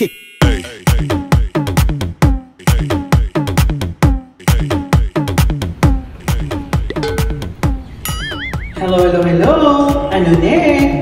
kick. Hello, hello, hello! Ano ne?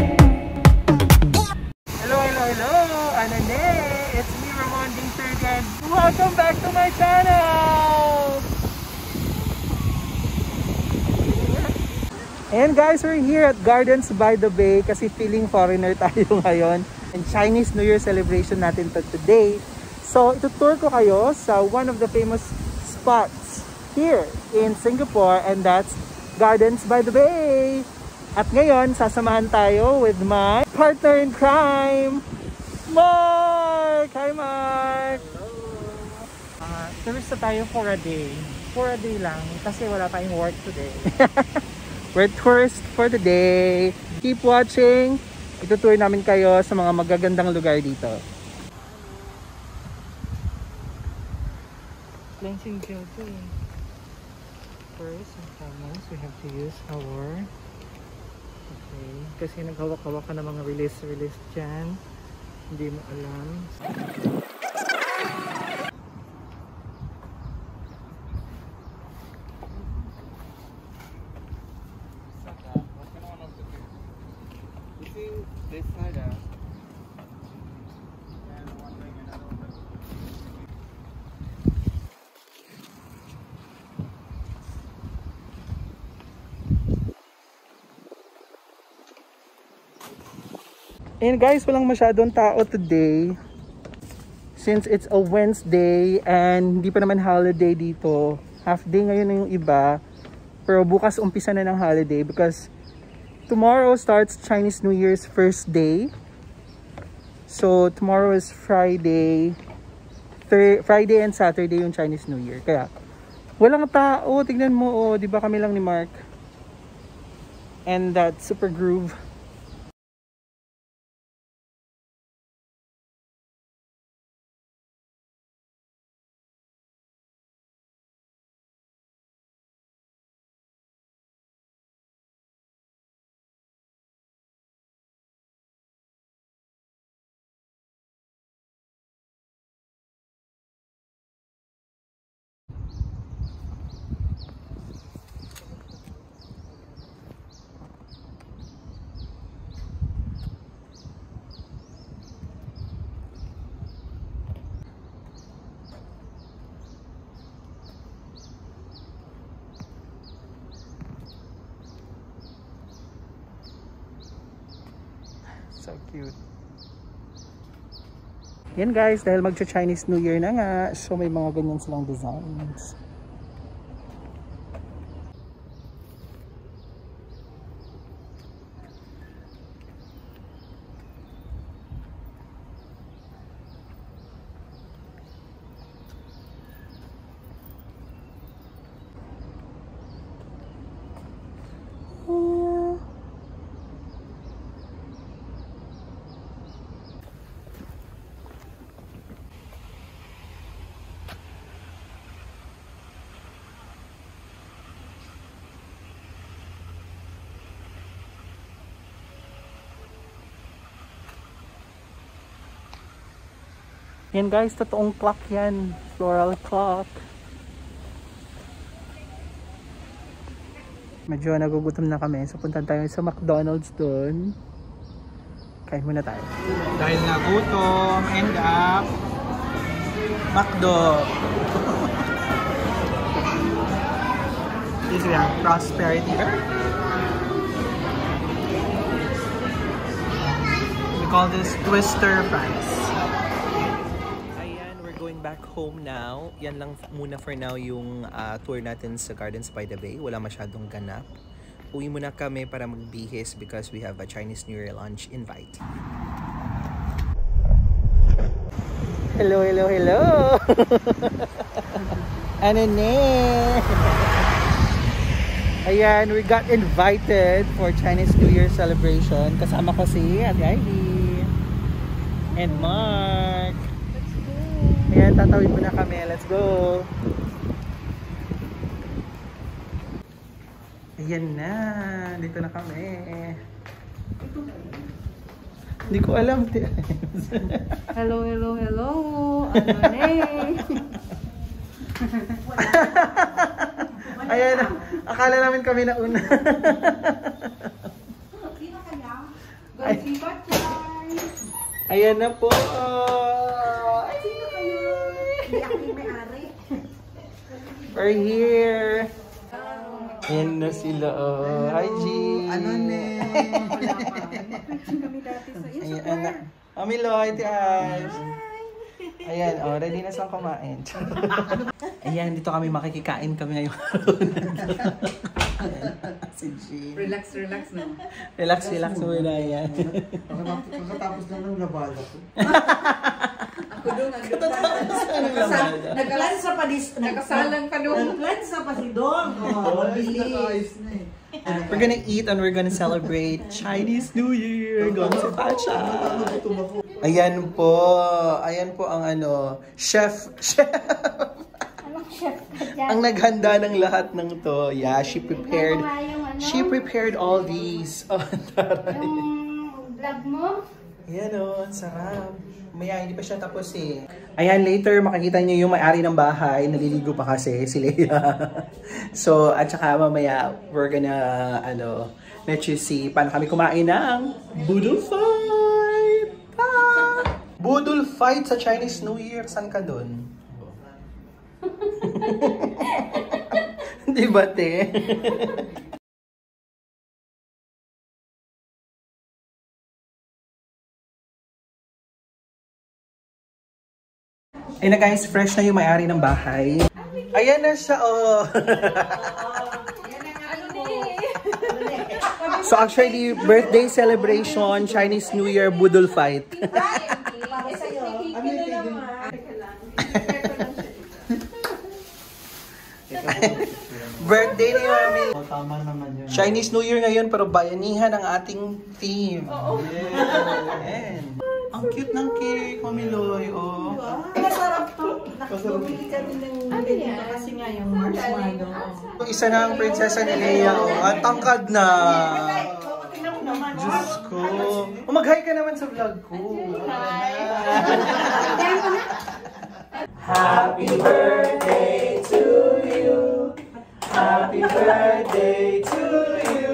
Hello, hello, hello! Ano ne? It's me, Ramon Dingturgan. Welcome back to my channel! And guys, we're here at Gardens by the Bay kasi feeling foreigner tayo ngayon. And Chinese New Year celebration natin to today. So, itutour ko kayo sa one of the famous spots here in Singapore, and that's Gardens by the Bay. At ngayon, sasamahan tayo with my partner in crime, Mark! Hi, Mark! Tourista tayo for a day. For a day lang kasi wala tayong work today. We're tourists for the day. Keep watching. Itutour namin kayo sa mga magagandang lugar dito. Cleansing gel to eh. First and foremost, we have to use our kasi naghawak-hawak ka ng mga release dyan, hindi mo alam. And guys, walang masyadong tao today since it's a Wednesday and hindi pa naman holiday dito. Half day ngayon yung iba, pero bukas umpisa na ng holiday because tomorrow starts Chinese New Year's first day. So tomorrow is Friday. Friday and Saturday yung Chinese New Year. Kaya walang tao, tignan mo oh, di ba kami lang ni Mark and that Super Groove. So cute. Yan guys, dahil magcha-Chinese New Year na nga, so may mga ganyan silang designs. Yan guys, totoong clock yan. Floral clock. Medyo nagugutom na kami. So punta tayo sa McDonald's doon. Kain muna tayo. Dahil nagutom, end up McDo. This is yung prosperity. We call this twister fries. Back home now. Yan lang muna for now yung tour natin sa Gardens by the Bay. Wala masyadong ganap. Uwi muna kami para magbihis because we have a Chinese New Year lunch invite. Hello, hello, hello! Ano ne? Ayan, we got invited for Chinese New Year celebration. Kasama ko si Ate Ivy and Mark. Ayan, tatawid muna kami. Let's go! Ayan na! Dito na kami. Hindi ko alam. Hello, hello, hello. Ano na Ayan, akala namin kami na una. Sino kaya? Gonsi Bachay. Ayan na po. Sino kaya? Hindi ako yung may-ari. We're here. Ayan na sila. Oh. Hi, G. Ano ne? Kami dati sa iyo. Ayan na. Mami Lloyd, guys. Ayan, oh, ready na silang kumain. Ayan, dito kami makikikain kami ngayon. Si Jean. Relax, relax na. Relax, relax muna yan. Pagkatapos lang ng labada ko. Ako doon, nagkalansa pa dis. Nagkasalang pa doon. Nagplansa pa si Don. Oh, bilis. Na eh. We're gonna eat and we're gonna celebrate Chinese New Year. Gonsi Pacha. Ayan po. Ayan po ang ano, chef. Anong chef ka dyan? Ang naghanda ng lahat ng to. Yeah, she prepared. Tingnan mo nga yung ano, She prepared all these. Oh, taray. yung vlog mo. Ayan o, ang sarap. Maya, hindi pa siya tapos eh. Ayan, later makikita niyo yung may-ari ng bahay. Naliligo pa kasi si Leia. So, at saka mamaya, we're gonna, let you see paano kami kumain ng Boodle Fight! Ah! Boodle Fight sa Chinese New Year. Saan ka dun? Di ba, te? Ayun na guys, fresh na yung may-ari ng bahay. Ayan na siya, oh. So actually, birthday celebration, Chinese New Year, Boodle Fight. Birthday ni Mami. Tama naman yun. Chinese New Year ngayon, pero bayanihan ang ating theme. Ayan. Ang cute ng cake, Mami Loy, oh. Masarap to. Bumili kami ng ganito kasi nga yung marshmallow. Isa na ang prinsesa ni Leia, oh. Ang tangkad na. Diyos ko. Oh, mag-hi ka naman sa vlog ko. Happy birthday to you. Happy birthday to you.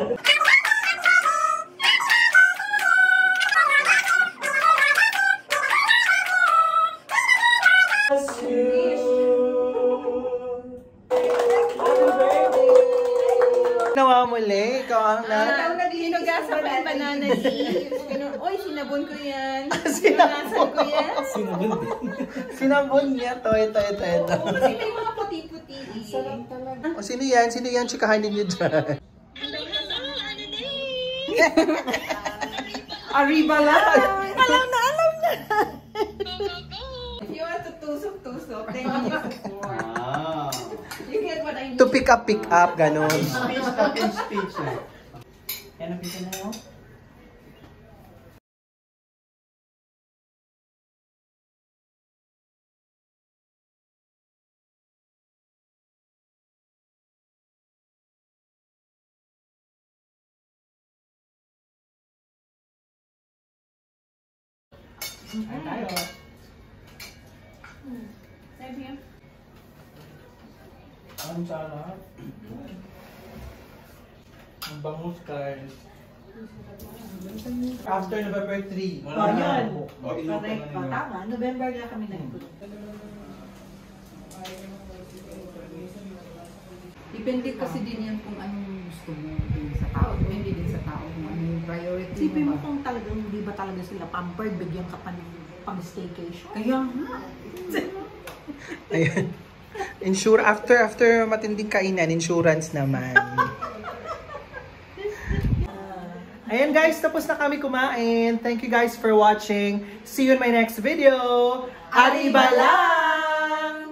Nawa muli, ikaw ang Hinugasan ko yung banana leaves. Ganun, oy, sinabon ko yan. Sinabon. Hinugasan ko yan. Sinabon niya to, ito. Kasi may mga puti-puti. Sarap talaga. O sino yan? Sino yan? Chikahanin niyo dyan. Arriba lang! Alam na. If you want to tusok-tusok, then you use the fork. You get what I mean? To pick up, ganun. Speech eh. Yan, napita na yun. Tayo. Same here. Ang sarap. Ang bangus, guys. After November 3. Ayan. Correct. Tama. November na kami nag-group. Depende kasi din yan kung anong gusto mo din sa tao. Depende din sa tao kung ano yung priority Sipin mo ba. kung talagang hindi ba talaga sila pampered, bigyan ka pa ng pang-staycation. Kaya nga. Ayun. After matinding kainan, insurance naman. Ayan guys, tapos na kami kumain. Thank you guys for watching. See you in my next video. Arriba lang!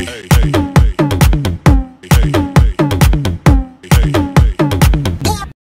hey, hey.